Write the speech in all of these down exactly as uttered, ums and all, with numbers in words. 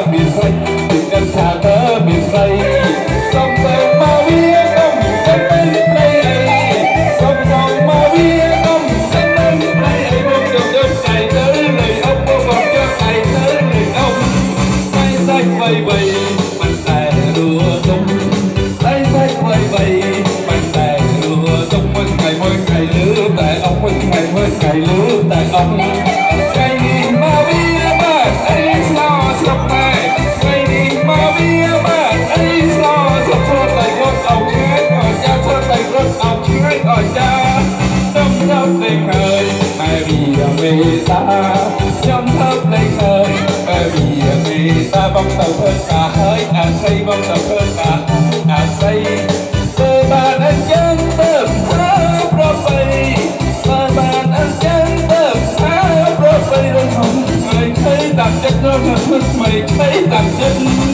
miền Tây tình anh xa tớ miền Tây sông sông ma vía công cánh bên đây ấy sông sông ma vía công cánh bên đây ấy buông đường đơn cày tới lời ông buông còn cho cày tới lời ông tay xanh vây vây mình tè đùa tung tay xanh vây vây mình tè đùa tung mỗi ngày mỗi ngày lứa tại ông mỗi ngày mỗi ngày lứa tại ông ngày đi ma vía bạn ấy lo sông này ngày đi ma vía bạn ấy lo sông cho tay con ông chết ở cha cho tay con ông chết ở cha trong thấp lên khơi mẹ vì mẹ ta trong thấp lên khơi mẹ vì mẹ ta bông tàu hơn cả hơi à xây bông tàu hơn cả à xây bờ bạn anh chân tớm há pro bay bờ bạn anh chân tớm há pro bay rồi không mày thấy đặt chất nó là mày thấy đặt chất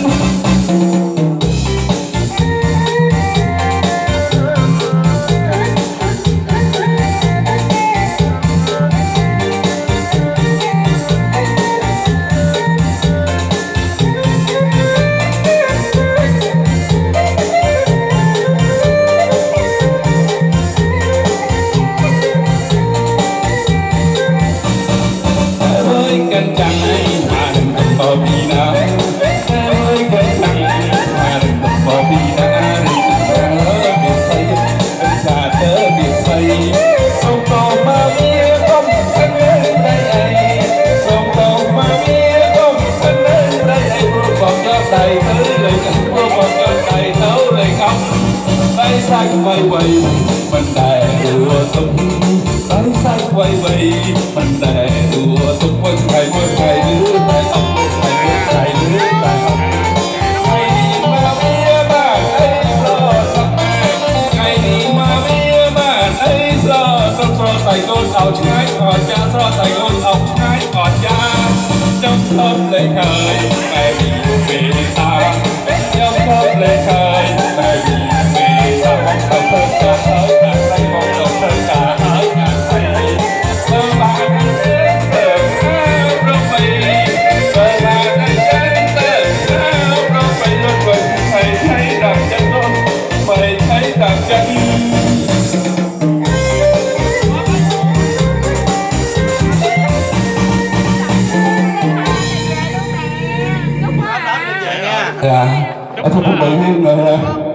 cánh trăng ấy mà đừng từng bỏ đi nào em ơi cánh trăng mà đừng từng bỏ đi đã đừng từng ở biển Tây anh xa tớ biển Tây sông to ma vía không thân lên đây ấy sông to ma vía không thân lên đây ấy buông còn cho tay tới lời không buông còn cho tay tới lời không tay xanh vây vây mình đè đùa tung tay xanh vây vây mình đè đùa tung mỗi ngày mỗi ngày lứa tại ông mỗi ngày mỗi ngày lứa tại ông ngày đi ma vía bạn ấy lo sắp mẹ ngày đi ma vía bạn ấy lo sắp so tay con áo trái còn cha so tay con áo trái còn cha trong thơm lên khơi mẹ vì mẹ ta trong thơm lên khơi mẹ vì mẹ ta bóng tàu thơm cả hơi cả tay bóng tàu thơm cả hơi cả tay bờ bạn anh đến tờ áo rong bay bờ bạn anh đến tờ áo rong bay luôn quên mày thấy đằng chân luôn mày thấy đằng chân dạ, em không có bị riêng rồi.